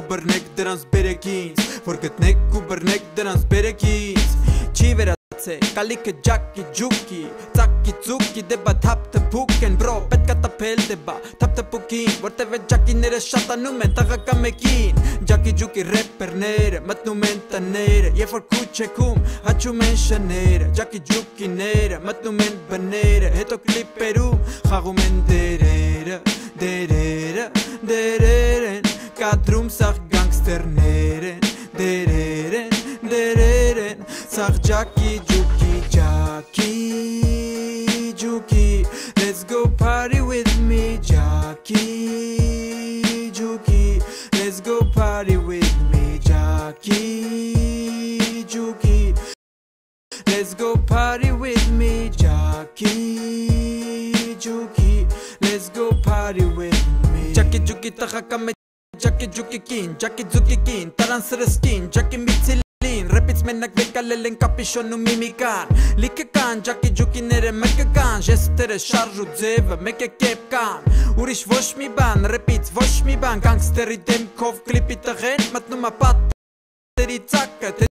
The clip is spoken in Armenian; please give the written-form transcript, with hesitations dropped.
բռնեք դրանց բերեք ինձ, որ գտնեք ու բռնեք դրանց բերեք ինձ, չի վերացեք, կալիքը ջակի ջուկի, ծակի ծուկի, դեպա թապ թպուկ են, բրո, պետք է տապել դեպա, թապ թպուկին, որտև է ջակիները շատանում են տղակա մեկին, ջակի ջուկի ռեպերները, մտնում են տները, երբ որ քուչեքում, հաչում են շները, ջակի ջուկիները, մտնում են բները, հետո կլիպերում, խաղում են դերերը, դերեր են, կադրում սաղ գանգստերներ են, դերեր են, սաղ ջակի ջուկի, let's go party with me, ջակի ջուկի, let's go party with me, ջակի ջուկի, let's go party with me, ջակի ջուկի, let's go party with me, ջակի ջուկի տղակա մեջ, ջակի ջուկի կին, ջակի ջուկի կին, տարան սրսկին, ջակի միցիլին, Repits mennak vekal elen kapishon u mimikan Like kan, ջակի ջուկիները մեկը կան Ժեստերը շարժ ու ձևը մեկ է կեպ կան Ուրիշ ոչ մի բան, repits ոչ մի բան Գանգստերի դեմքով կլիպի տղեն մտնում է պատերի ծակը